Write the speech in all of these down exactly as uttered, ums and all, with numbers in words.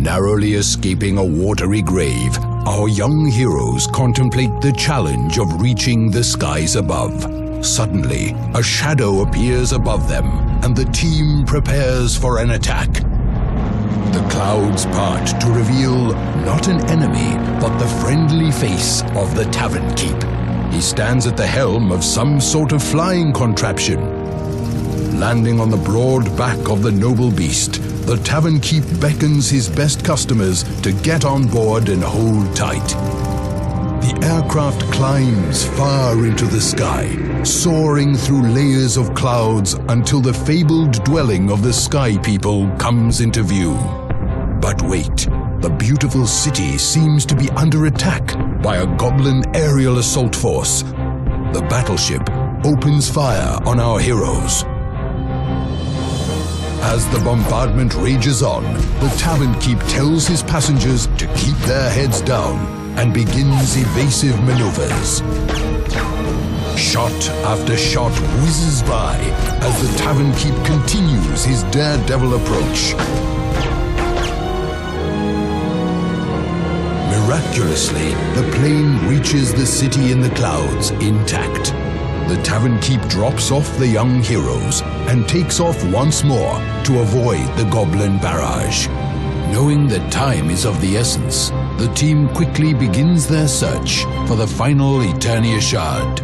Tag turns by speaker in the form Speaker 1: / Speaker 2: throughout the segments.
Speaker 1: narrowly escaping a watery grave, our young heroes contemplate the challenge of reaching the skies above. Suddenly, a shadow appears above them, and the team prepares for an attack. The clouds part to reveal not an enemy, but the friendly face of the Tavern Keep. He stands at the helm of some sort of flying contraption. Landing on the broad back of the noble beast, the Tavern Keep beckons his best customers to get on board and hold tight. The aircraft climbs far into the sky, soaring through layers of clouds until the fabled dwelling of the Sky People comes into view. But wait, the beautiful city seems to be under attack by a goblin aerial assault force. The battleship opens fire on our heroes. As the bombardment rages on, the Tavern Keep tells his passengers to keep their heads down and begins evasive maneuvers. Shot after shot whizzes by as the Tavern Keep continues his daredevil approach. Miraculously, the plane reaches the city in the clouds intact. The Tavern Keep drops off the young heroes and takes off once more to avoid the Goblin barrage. Knowing that time is of the essence, the team quickly begins their search for the final Eternia Shard.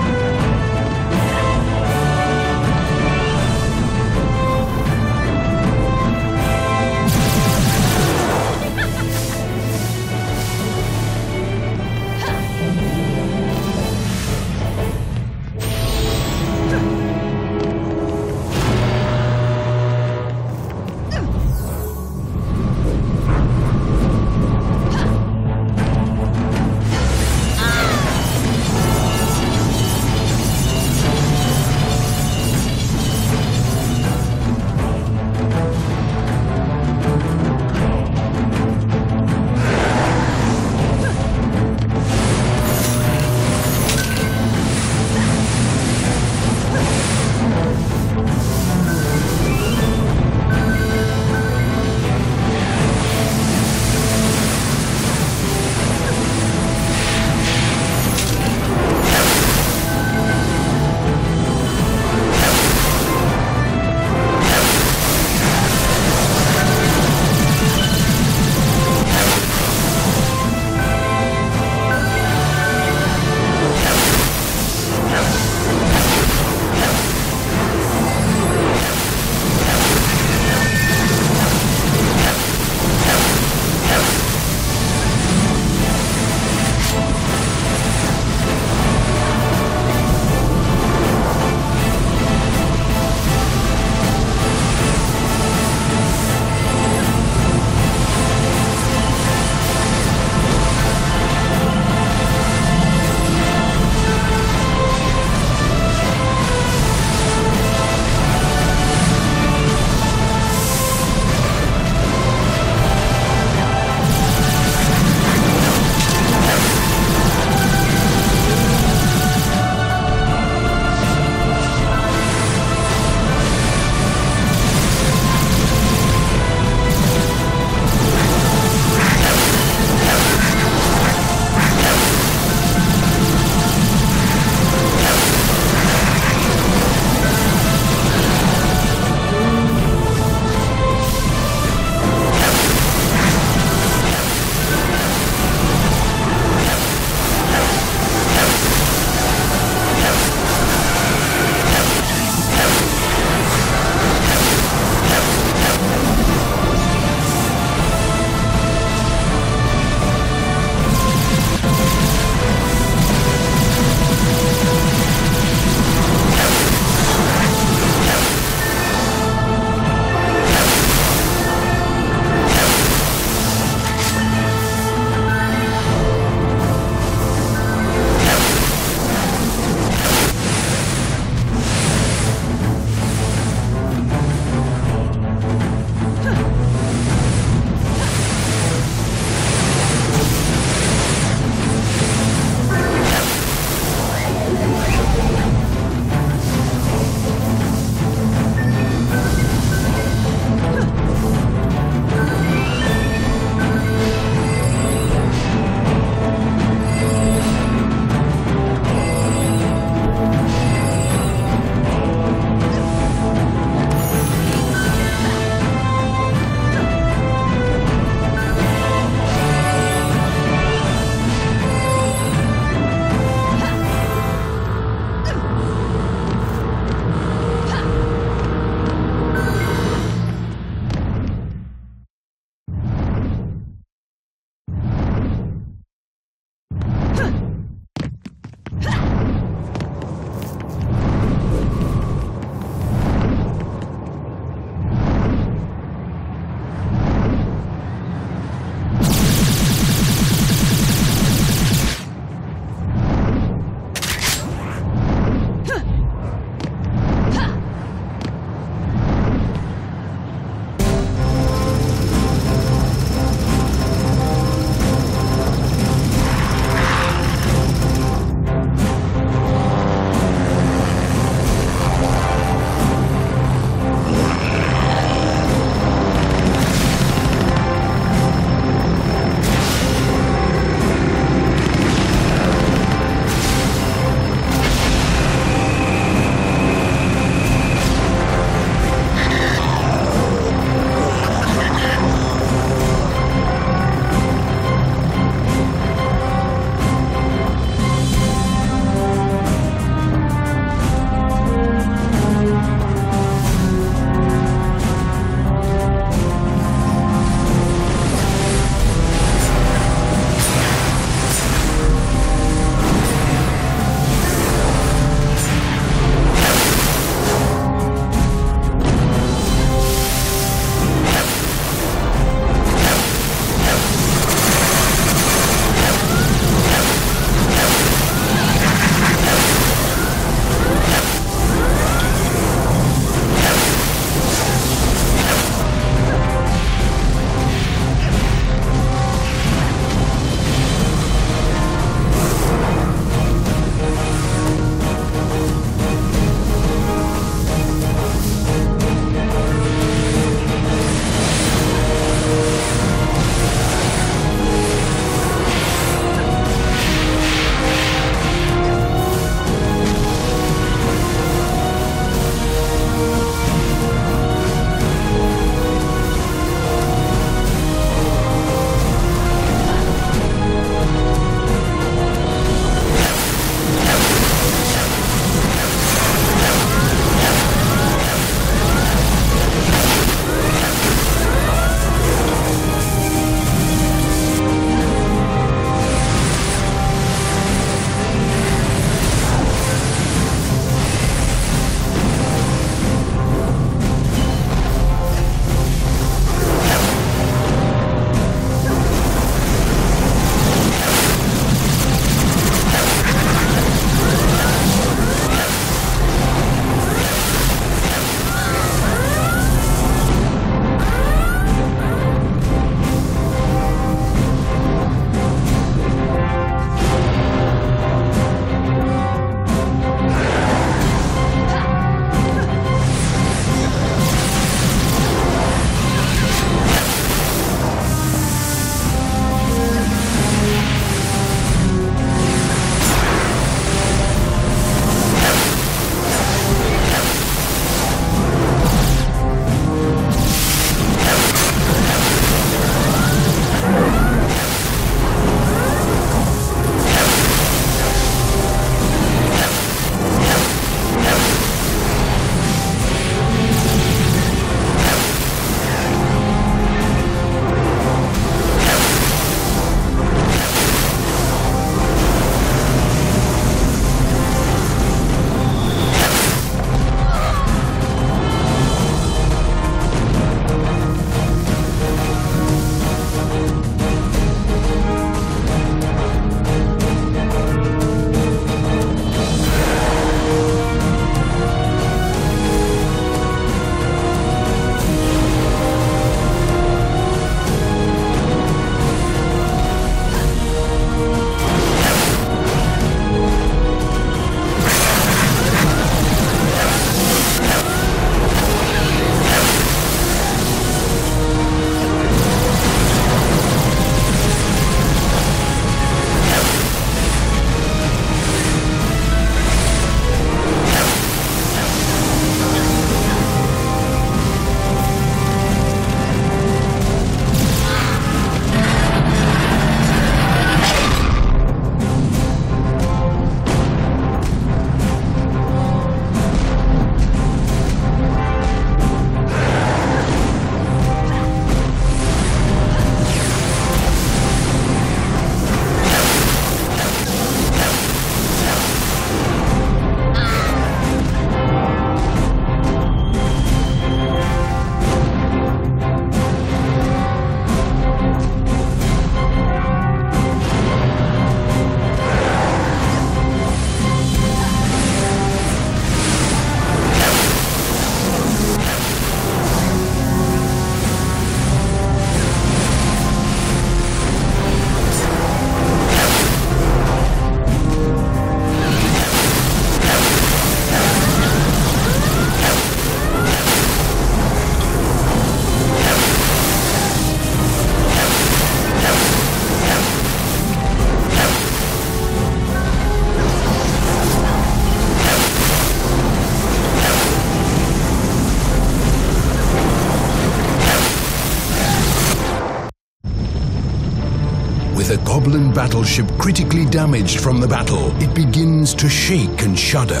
Speaker 1: battleship critically damaged from the battle, it begins to shake and shudder.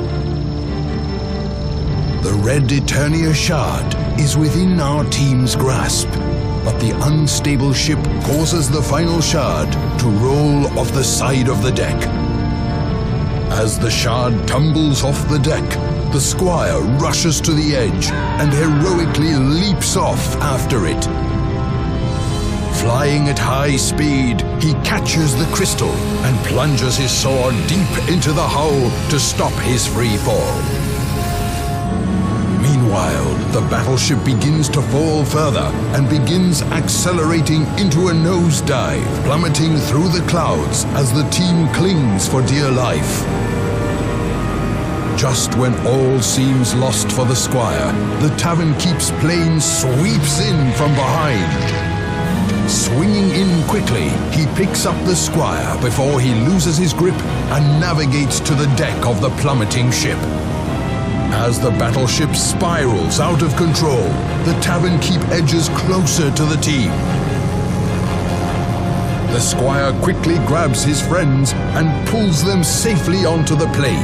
Speaker 1: The red Eternia shard is within our team's grasp, but the unstable ship causes the final shard to roll off the side of the deck. As the shard tumbles off the deck, the Squire rushes to the edge and heroically leaps off after it. Flying at high speed, he catches the crystal and plunges his sword deep into the hull to stop his free fall. Meanwhile, the battleship begins to fall further and begins accelerating into a nosedive, plummeting through the clouds as the team clings for dear life. Just when all seems lost for the Squire, the Tavern Keep's plane sweeps in from behind. Swinging in quickly, he picks up the Squire before he loses his grip and navigates to the deck of the plummeting ship. As the battleship spirals out of control, the Tavern Keep edges closer to the team. The Squire quickly grabs his friends and pulls them safely onto the plane.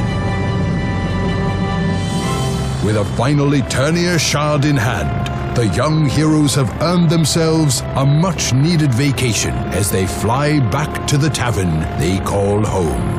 Speaker 1: With a final Eternia shard in hand, the young heroes have earned themselves a much-needed vacation as they fly back to the tavern they call home.